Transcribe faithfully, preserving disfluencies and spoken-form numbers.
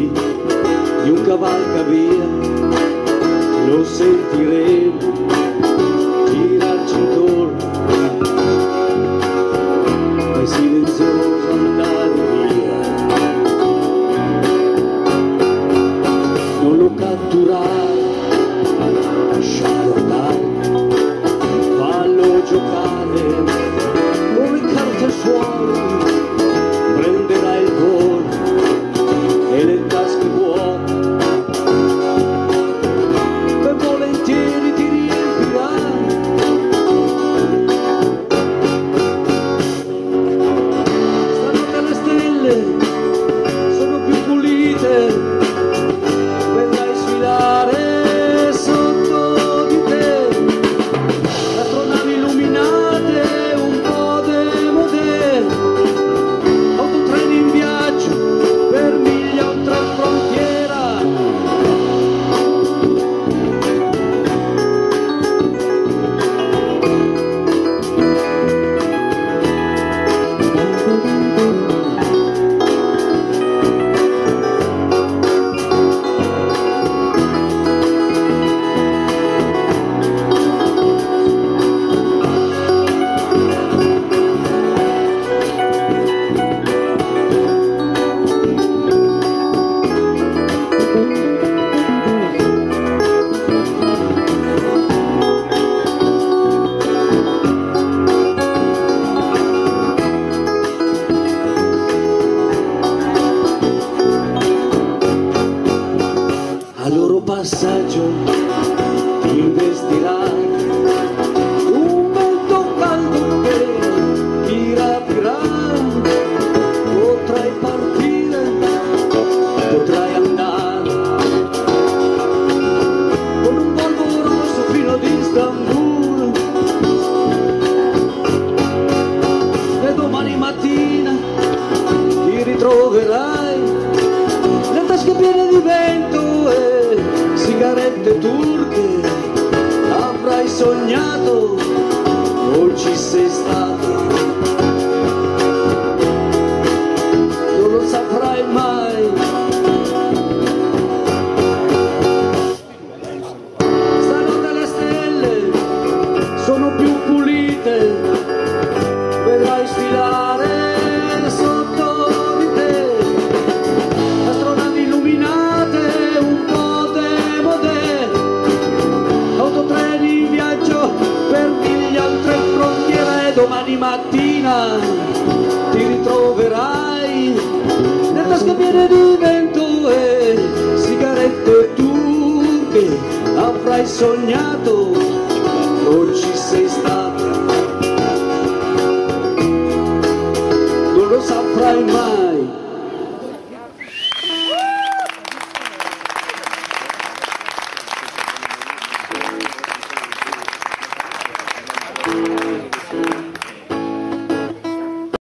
di un cavalcavia, lo sentiremo girarci intorno, è silenzioso andare via. Non lo catturare, lascialo andare, fallo giocare come carte al suolo, prenderà il volo e le tasche vuote, ben volentieri ti riempirà. Stanotte le stelle sono più pulite, vedrai sfilare sotto di te astronavi illuminate, un po' demodè, autotreni in viaggio per miglia oltre frontiera. Al loro passaggio ti investirai un vento caldo che ti rapirà. Potrai partire, potrai andare con un Volvo rosso fino ad Istanbul, e domani mattina ti ritroverai le tasche piene di vento e sigarette turche. Avrai sognato o ci sei stato, non lo saprai mai. Stanotte le stelle sono più pulite, vedrai sfilare sotto di te astronavi illuminate, un po' demodè, autotreni in viaggio per miglia oltre frontiera. E domani mattina ti ritroverai le tasche piene di vento e sigarette turche. Avrai sognato o ci sei stato, non lo saprai mai.